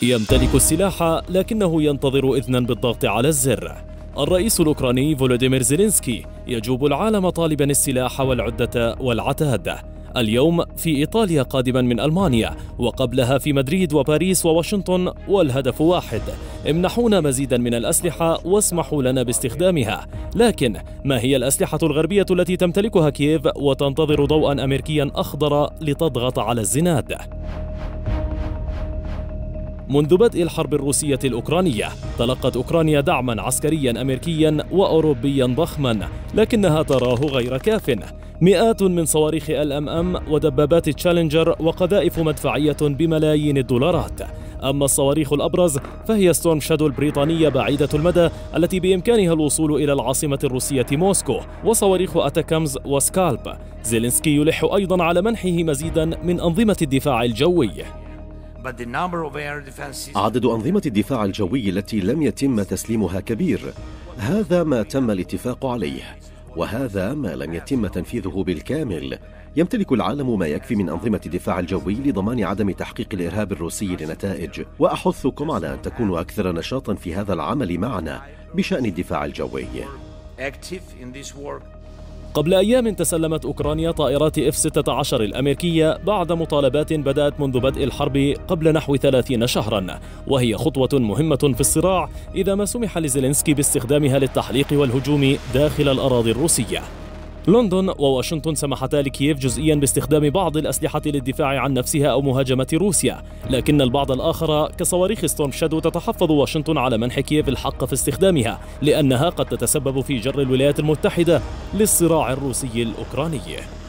يمتلك السلاح لكنه ينتظر إذنا بالضغط على الزر. الرئيس الأوكراني فولوديمير زيلينسكي يجوب العالم طالبا السلاح والعدة والعتاد. اليوم في إيطاليا قادما من ألمانيا، وقبلها في مدريد وباريس وواشنطن، والهدف واحد: امنحونا مزيدا من الأسلحة واسمحوا لنا باستخدامها. لكن ما هي الأسلحة الغربية التي تمتلكها كييف وتنتظر ضوءا أمريكيا أخضر لتضغط على الزناد؟ منذ بدء الحرب الروسية الأوكرانية تلقت أوكرانيا دعما عسكريا أمريكيا وأوروبيا ضخما، لكنها تراه غير كاف. مئات من صواريخ LMM ودبابات تشالنجر وقذائف مدفعية بملايين الدولارات. أما الصواريخ الأبرز فهي ستورم شادو البريطانية بعيدة المدى التي بإمكانها الوصول إلى العاصمة الروسية موسكو، وصواريخ أتاكامز وسكالب. زيلينسكي يلح أيضا على منحه مزيدا من أنظمة الدفاع الجوي. عدد أنظمة الدفاع الجوي التي لم يتم تسليمها كبير، هذا ما تم الاتفاق عليه، وهذا ما لم يتم تنفيذه بالكامل. يمتلك العالم ما يكفي من أنظمة الدفاع الجوي لضمان عدم تحقيق الإرهاب الروسي لنتائج، وأحثكم على أن تكونوا أكثر نشاطا في هذا العمل معنا بشأن الدفاع الجوي. قبل أيام تسلمت أوكرانيا طائرات F-16 الأمريكية بعد مطالبات بدأت منذ بدء الحرب قبل نحو 30 شهرا، وهي خطوة مهمة في الصراع إذا ما سمح لزيلينسكي باستخدامها للتحليق والهجوم داخل الأراضي الروسية. لندن وواشنطن سمحتا لكييف جزئيا باستخدام بعض الأسلحة للدفاع عن نفسها أو مهاجمة روسيا، لكن البعض الآخر كصواريخ ستورم شادو تتحفظ واشنطن على منح كييف الحق في استخدامها، لأنها قد تتسبب في جر الولايات المتحدة للصراع الروسي الأوكراني.